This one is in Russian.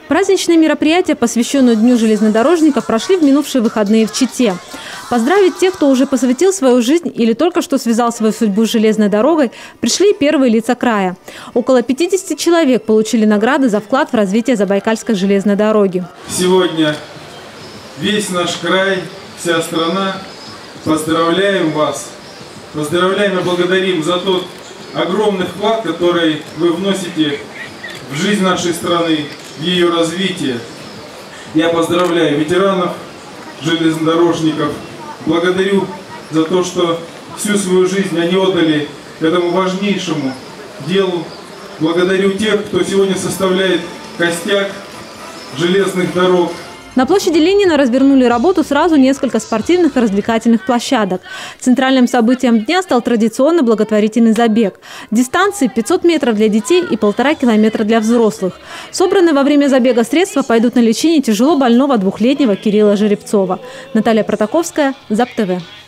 Праздничные мероприятия, посвященные Дню железнодорожников, прошли в минувшие выходные в Чите. Поздравить тех, кто уже посвятил свою жизнь или только что связал свою судьбу с железной дорогой, пришли первые лица края. Около 50 человек получили награды за вклад в развитие Забайкальской железной дороги. Сегодня весь наш край, вся страна, поздравляем вас. Поздравляем и благодарим за тот огромный вклад, который вы вносите в жизнь нашей страны, в ее развитие. Я поздравляю ветеранов, железнодорожников, благодарю за то, что всю свою жизнь они отдали этому важнейшему делу. Благодарю тех, кто сегодня составляет костяк железных дорог. На площади Ленина развернули работу сразу несколько спортивных и развлекательных площадок. Центральным событием дня стал традиционный благотворительный забег. Дистанции 500 метров для детей и 1,5 километра для взрослых. Собранные во время забега средства пойдут на лечение тяжело больного 2-летнего Кирилла Жеребцова. Наталья Протаковская, ЗАП-ТВ.